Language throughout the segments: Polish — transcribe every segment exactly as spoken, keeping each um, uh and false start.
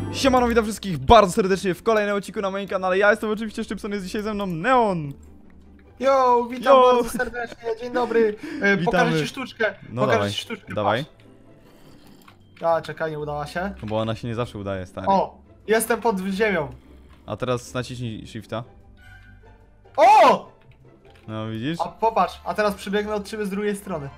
Siemano, witam wszystkich bardzo serdecznie w kolejnym odcinku na moim kanale. Ja jestem oczywiście Szczypson, jest dzisiaj ze mną Neon. Yo, witam Yo. bardzo serdecznie, dzień dobry. E, pokażę ci sztuczkę. No pokażę dawaj, ci sztuczkę. dawaj. A, czekaj, nie udała się. No bo ona się nie zawsze udaje, stary. O, jestem pod ziemią. A teraz naciśnij shifta. O! No widzisz? A popatrz, a teraz przybiegnę od ciebie z drugiej strony.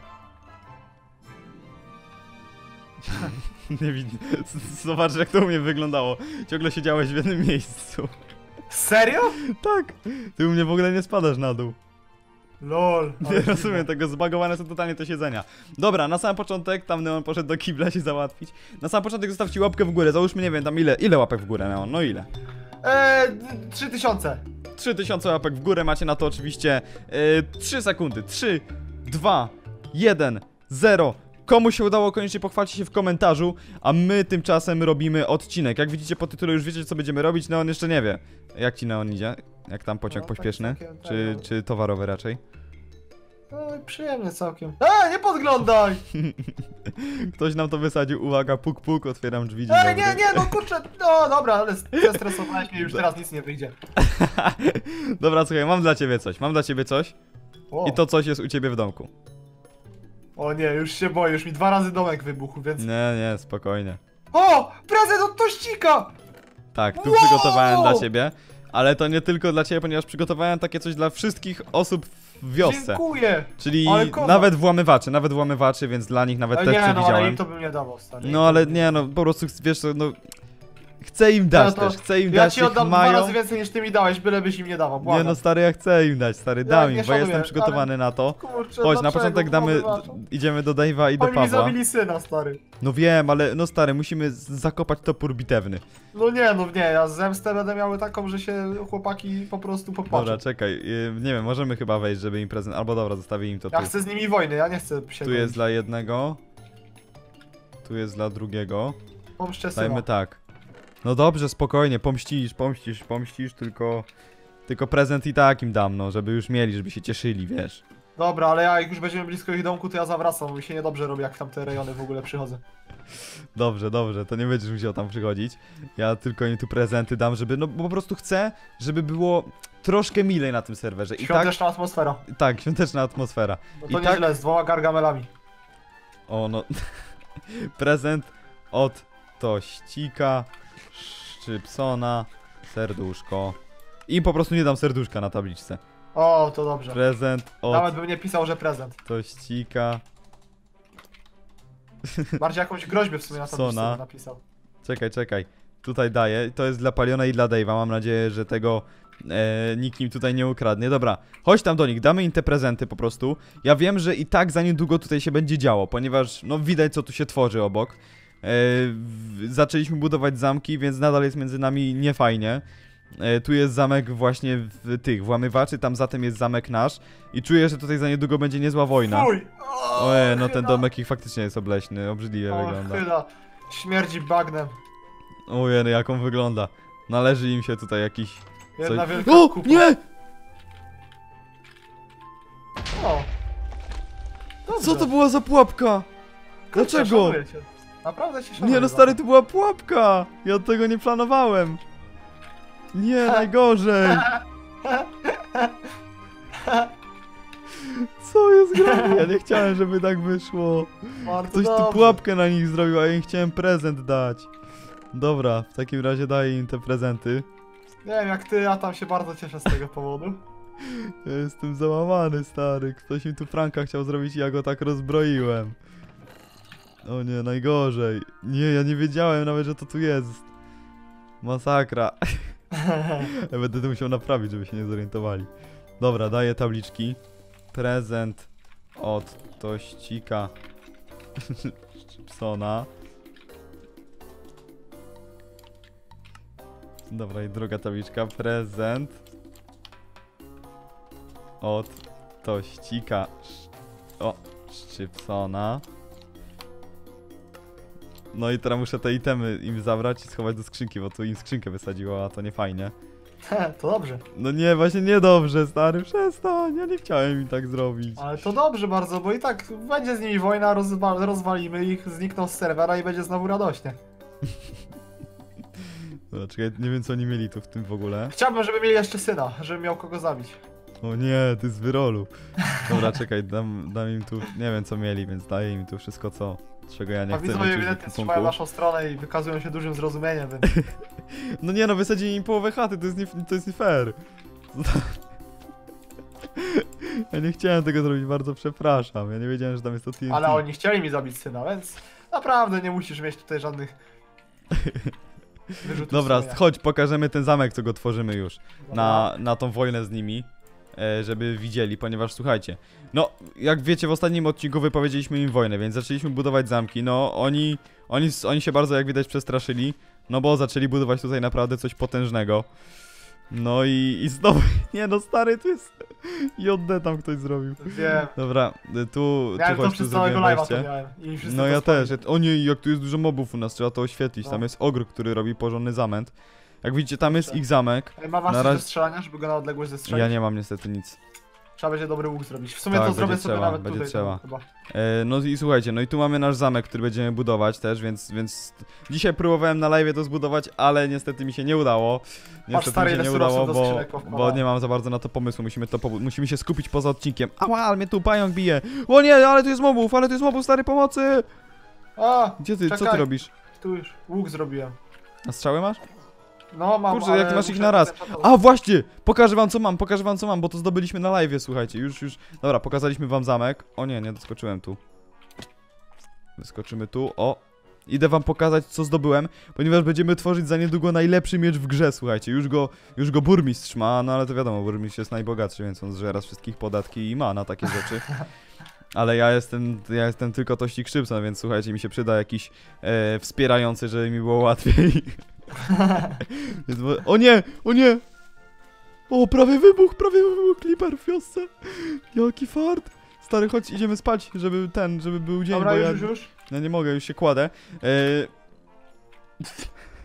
Nie widzę. Zobacz, jak to u mnie wyglądało. Ciągle siedziałeś w jednym miejscu. Serio? Tak. Ty u mnie w ogóle nie spadasz na dół. Lol. Nie rozumiem tego, zbagowane są totalnie te siedzenia. Dobra, na sam początek, tam Neon poszedł do kibla się załatwić. Na sam początek zostawcie łapkę w górę, załóżmy, nie wiem, tam ile, ile łapek w górę, Neon, no ile? Eee, trzy tysiące. trzy tysiące łapek w górę, macie na to oczywiście yy, trzy sekundy. trzy, dwa, jeden, zero. Komu się udało, koniecznie pochwalcie się w komentarzu, a my tymczasem robimy odcinek. Jak widzicie po tytule już wiecie, co będziemy robić, Neon jeszcze nie wie. Jak ci, Neon, idzie? Jak tam pociąg No, pośpieszny? tak całkiem, Czy, tak, czy towarowy raczej? No, przyjemnie całkiem. Eee, nie podglądaj! Ktoś nam to wysadził, uwaga, puk puk, otwieram drzwi. Dzień Eee, dobry. nie, nie, no kurczę, no dobra, ale zestresowałeś mnie, już teraz nic nie wyjdzie. Dobra, słuchaj, mam dla ciebie coś, mam dla ciebie coś. O. I to coś jest u ciebie w domku. O nie, już się boję, już mi dwa razy domek wybuchł, więc... Nie, nie, spokojnie. O! Prezent od Tościka! Tak, tu Wow! przygotowałem dla ciebie, ale to nie tylko dla ciebie, ponieważ przygotowałem takie coś dla wszystkich osób w wiosce. Dziękuję! Czyli Ale kozak. nawet włamywaczy, nawet włamywaczy, więc dla nich nawet E, też nie, no ale przewidziałem. im to bym nie dawał, stary. No ale nie, no po prostu wiesz co, no... Chcę im dać No to też, chcę im ja dać, ci niech oddam dwa mają... razy więcej niż ty mi dałeś, bylebyś im nie dawał, Nie błagam. no stary, ja chcę im dać, stary, Ja dam nie im, bo szanuję, jestem przygotowany na to. Kurczę, Chodź, na dlaczego? początek damy, Wybaczam. idziemy do Dave'a i do Oni mi Pawła. zabili syna, stary. No wiem, ale no stary, musimy z- zakopać topór bitewny. No nie, no nie, ja zemstę będę miały taką, że się chłopaki po prostu popatrzą. Dobra, czekaj, yy, nie wiem, możemy chyba wejść, żeby im prezent, albo dobra, zostawię im to tu. Ja chcę z nimi wojny, ja nie chcę się Tu jest dla jednego, tu jest dla drugiego. Pomszczę syna. Dajmy tak. No dobrze, spokojnie, pomścisz, pomścisz, pomścisz, tylko... Tylko prezent i tak im dam, no, żeby już mieli, żeby się cieszyli, wiesz. Dobra, ale ja jak już będziemy blisko ich domku, to ja zawracam, bo mi się niedobrze robi, jak w tamte rejony w ogóle przychodzę. Dobrze, dobrze, to nie będziesz musiał tam przychodzić. Ja tylko im tu prezenty dam, żeby, no bo po prostu chcę, żeby było troszkę milej na tym serwerze. I tak, Świąteczna atmosfera. tak, świąteczna atmosfera. No I to tak, nieźle, z dwoma gargamelami. o no, prezent od Tościka, Szczypsona, serduszko. I po prostu nie dam serduszka na tabliczce. O, to dobrze. Prezent od Nawet bym nie pisał, że prezent. Tościka. Bardziej jakąś groźbę w sumie na tabliczce Sona. bym napisał. Czekaj, czekaj. Tutaj daję. To jest dla Paliona i dla Dave'a. Mam nadzieję, że tego e, nikt im tutaj nie ukradnie. Dobra, chodź tam do nich, damy im te prezenty po prostu. Ja wiem, że i tak za niedługo tutaj się będzie działo, ponieważ no widać, co tu się tworzy obok. E, w, zaczęliśmy budować zamki, więc nadal jest między nami niefajnie. E, tu jest zamek właśnie w tych włamywaczy, tam zatem jest zamek nasz. I czuję, że tutaj za niedługo będzie niezła wojna. Fuj! Ojej, no ten chyba. domek ich faktycznie jest obleśny, obrzydliwie O, wygląda. chyba. Śmierdzi bagnem. Ojej, jak on wygląda. Należy im się tutaj jakiś... Jedna Coś... wielka O, kupa. nie! O. Dobrze. Co to była za pułapka? Kurczę, Dlaczego? szanuję cię. Naprawdę się szanuję. Nie no za stary, to. to była pułapka! Ja tego nie planowałem. Nie, najgorzej. Co jest grane? Ja nie chciałem, żeby tak wyszło. Bardzo Ktoś tu dobrze. pułapkę na nich zrobił, a ja im chciałem prezent dać. Dobra, w takim razie daję im te prezenty. Nie wiem jak ty, ja tam się bardzo cieszę z tego powodu. Ja jestem załamany, stary. Ktoś mi tu Franka chciał zrobić i ja go tak rozbroiłem. O nie, najgorzej. Nie, ja nie wiedziałem nawet, że to tu jest. Masakra. Ja będę to musiał naprawić, żeby się nie zorientowali. Dobra, daję tabliczki. Prezent od Tościka Szczypsona. Dobra, i druga tabliczka. Prezent od Tościka Sz... O, Szczypsona. No i teraz muszę te itemy im zabrać i schować do skrzynki, bo tu im skrzynkę wysadziło, a to nie fajnie. To dobrze. No nie, właśnie niedobrze, stary, przestań, ja nie chciałem im tak zrobić. Ale to dobrze bardzo, bo i tak będzie z nimi wojna, rozwa rozwalimy ich, znikną z serwera i będzie znowu radośnie. Dobra, czekaj, nie wiem co oni mieli tu w tym w ogóle. Chciałbym, żeby mieli jeszcze syna, żeby miał kogo zabić. O nie, ty z wyrolu. Dobra, czekaj, dam, dam im tu, nie wiem co mieli, więc daję im tu wszystko co, czego ja nie A chcę widzowie mieć już w ewidentnie trzymają ekwipunku. naszą stronę i wykazują się dużym zrozumieniem, więc... No nie no, wysadzili im połowę chaty, to jest nie, to jest nie fair. Ja nie chciałem tego zrobić, bardzo przepraszam, ja nie wiedziałem, że tam jest to T N T. Ale oni chcieli mi zabić syna, więc naprawdę nie musisz mieć tutaj żadnych wyrzutów Dobra, sumienia. chodź, pokażemy ten zamek, co go tworzymy już. Dobra. Na, na tą wojnę z nimi, e, żeby widzieli, ponieważ słuchajcie, no jak wiecie w ostatnim odcinku wypowiedzieliśmy im wojnę, więc zaczęliśmy budować zamki, no oni, oni, oni się bardzo jak widać przestraszyli, no bo zaczęli budować tutaj naprawdę coś potężnego. No i, i znowu, nie no stary, tu jest J D tam ktoś zrobił. Wiem. Dobra, y, tu, Miałem tu to chodź, tu przez całego zrobiłem live'a to wejście. miałem. I wszyscy No to ja spali. też. O nie, jak tu jest dużo mobów u nas, trzeba to oświetlić. No. Tam jest ogr, który robi porządny zamęt. Jak widzicie, tam jest Dobrze. ich zamek. Ej, ma masz Na coś razie- do strzelania, żeby go na odległość zestrzelić? Ja nie mam niestety nic. Trzeba będzie dobry łuk zrobić. W sumie Tak, to zrobię będzie sobie trzeba, nawet będzie tutaj. trzeba. Chyba. E, no i słuchajcie, no i tu mamy nasz zamek, który będziemy budować też, więc, więc dzisiaj próbowałem na live to zbudować, ale niestety mi się nie udało. Niestety stary, mi się ile nie surowców udało, do bo, skrzynek bo powkładałem. nie mam za bardzo na to pomysłu. Musimy to pobu- musimy się skupić poza odcinkiem. Ała, ale mnie tu pająk bije. O nie, ale tu jest mobów, ale tu jest mobów, stary, pomocy! A, Gdzie ty, co ty Czekaj. robisz? tu już łuk zrobiłem. A strzały masz? No mam, Kurczę, ale jak ty masz ich muszę na raz. ten czat- A właśnie! Pokażę wam co mam, pokażę wam co mam, bo to zdobyliśmy na live, słuchajcie, już, już. Dobra, pokazaliśmy wam zamek. O nie, nie doskoczyłem tu. Wyskoczymy tu, o. Idę wam pokazać co zdobyłem, ponieważ będziemy tworzyć za niedługo najlepszy miecz w grze, słuchajcie. Już go, już go burmistrz ma, no ale to wiadomo, burmistrz jest najbogatszy, więc on zżera z wszystkich podatki i ma na takie rzeczy. Ale ja jestem, ja jestem tylko tościk szybca, więc słuchajcie, mi się przyda jakiś e, wspierający, żeby mi było łatwiej. Więc mo- o nie, o nie! O, prawie wybuch, prawie wybuch Clipper w wiosce. Jaki fart. Stary, chodź, idziemy spać, żeby ten, żeby był dzień, Dobra, bo już, ja, już, już. ja nie mogę, już się kładę. E...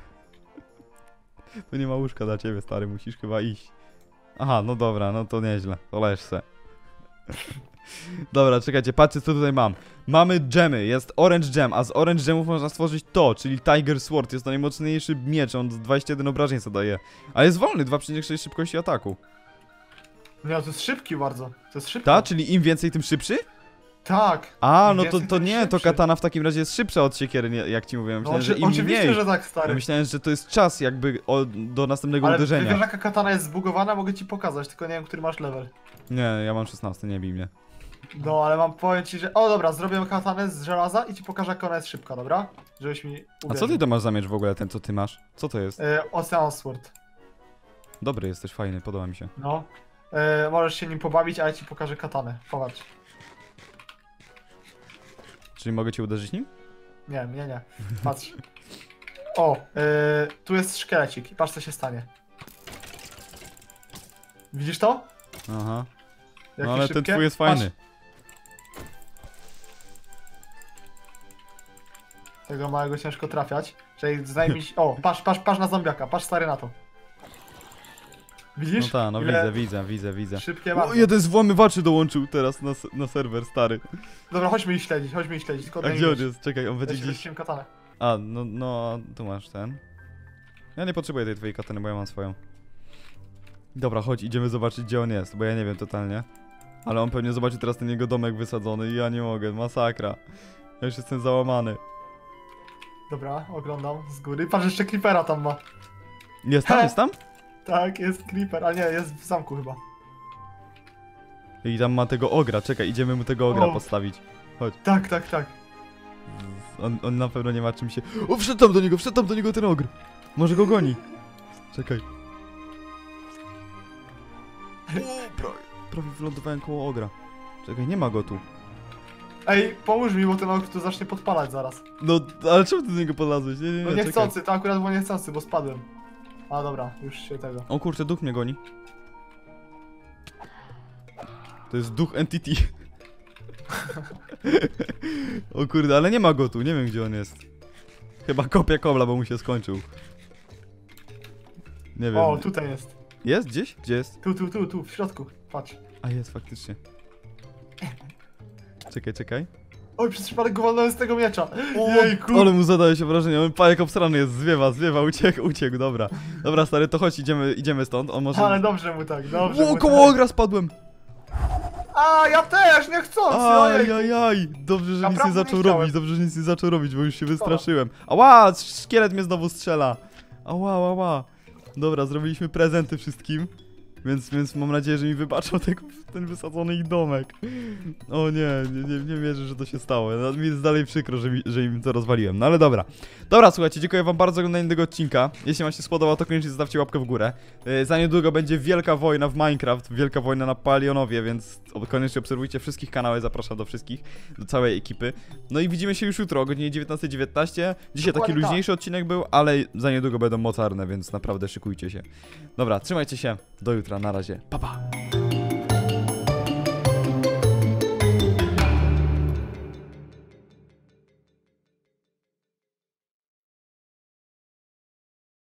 To nie ma łóżka dla ciebie, stary, musisz chyba iść. Aha, no dobra, no to nieźle, to leż se. Dobra, czekajcie, patrzcie co tutaj mam. Mamy dżemy, jest orange gem, a z orange gemów można stworzyć to, czyli Tiger Sword. Jest to najmocniejszy miecz, on dwadzieścia jeden obrażeń zadaje. A jest wolny, dwa przecinek sześć szybkości ataku. Nie, to jest szybki bardzo. To jest szybki. Ta, czyli im więcej, tym szybszy? Tak. A, Im no to, więcej, to tym nie, to szybszy. katana w takim razie jest szybsza od siekiery, nie, jak ci mówiłem. No, Myślałem, że oczy- im oczywiście, mniej. że tak, Ja stary. myślałem, że to jest czas jakby o, do następnego Ale uderzenia. wiesz, jaka katana jest zbugowana, mogę ci pokazać, tylko nie wiem, który masz level. Nie, ja mam szesnasty, nie bij mnie. No, ale mam powiem ci, że... O, dobra, zrobię katanę z żelaza i ci pokażę, jak ona jest szybka, dobra? Żebyś mi uwierzył. A co ty to masz za miecz w ogóle, ten co ty masz? Co to jest? E, Ocean Sword. Dobry jesteś, fajny, podoba mi się. No. E, możesz się nim pobawić, a ja ci pokażę katanę. Popatrz. Czyli mogę cię uderzyć nim? Nie, nie, nie. Patrz. O, e, tu jest szkielecik i patrz, co się stanie. Widzisz to? Aha. Jakie No ale ten szybkie? twój jest Patrz. fajny. Tego małego ciężko trafiać. Czyli znajmij... O, patrz, patrz, patrz na zombiaka, patrz stary na to. Widzisz? No tak, no Ile widzę, widzę, widzę, widzę. Szybkie O, bardzo. jeden z włamywaczy dołączył teraz na, s- na serwer, stary. Dobra, chodźmy ich śledzić, chodźmy ich śledzić. Tylko A daj mi gdzie on mieć. jest? Czekaj, on Ja będzie ci gdzieś... wyściłem katanę. A, no, no, tu masz ten. Ja nie potrzebuję tej twojej katany, bo ja mam swoją. Dobra, chodź, idziemy zobaczyć, gdzie on jest, bo ja nie wiem totalnie. Ale on pewnie zobaczy teraz ten jego domek wysadzony i ja nie mogę, masakra. Ja już jestem załamany. Dobra, oglądam z góry. Patrz, jeszcze creepera tam ma. Jest tam, He. jest tam? Tak, jest creeper, a nie, jest w zamku chyba. I tam ma tego ogra, czekaj, idziemy mu tego ogra O. postawić. Tak, tak, tak. On, on na pewno nie ma czym się... O, wszedł tam do niego, wszedł tam do niego ten ogr. Może go goni. Czekaj. O, prawie, prawie wylądowałem koło ogra. Czekaj, nie ma go tu. Ej, pomóż mi, bo ten ogr tu zacznie podpalać zaraz. No, ale czemu ty do niego podlazłeś? Nie, nie, nie, No czekaj. niechcący, to akurat było niechcący, bo spadłem. A dobra, już się tego. O kurczę, duch mnie goni. To jest duch entity. O kurde, ale nie ma go tu, nie wiem gdzie on jest. Chyba kopia kobla, bo mu się skończył. Nie wiem. O, tutaj jest. Jest gdzieś? Gdzie jest? Tu, tu, tu, tu, w środku. Patrz. A jest faktycznie. Czekaj, czekaj. Oj, przez przypadek go walnąłem z tego miecza. O, Jejku. ale mu zadaje się wrażenie, on pajek obstrany jest, zwiewa, zwiewa, uciekł, uciekł, dobra. Dobra, stary, to chodź, idziemy, idziemy stąd, on może... Ale dobrze mu tak, dobrze O, mu koło tak. ogra spadłem! A, ja też, niechcący, ojej. Ajajaj, dobrze, że nic nie Naprawdę nie zaczął chciałem. robić, dobrze, że nic nie zaczął robić, bo już się wystraszyłem. Ała, szkielet mnie znowu strzela. Ała, ała. Dobra, zrobiliśmy prezenty wszystkim, więc, więc mam nadzieję, że mi wybaczą tego, ten wysadzony ich domek. O nie, nie, nie, nie wierzę, że to się stało. No, mi jest dalej przykro, że, mi, że im to rozwaliłem, no ale dobra. Dobra, słuchajcie, dziękuję wam bardzo za oglądanie tego odcinka. Jeśli wam się spodobał, to koniecznie zostawcie łapkę w górę. Yy, za niedługo będzie wielka wojna w Minecraft, wielka wojna na Palionowie, więc koniecznie obserwujcie wszystkich kanałów, zapraszam do wszystkich, do całej ekipy. No i widzimy się już jutro o godzinie dziewiętnastej dziewiętnaście. Dzisiaj taki Dokładnie tak. luźniejszy odcinek był, ale za niedługo będą mocarne, więc naprawdę szykujcie się. Dobra, trzymajcie się, do jutra, na razie, pa pa!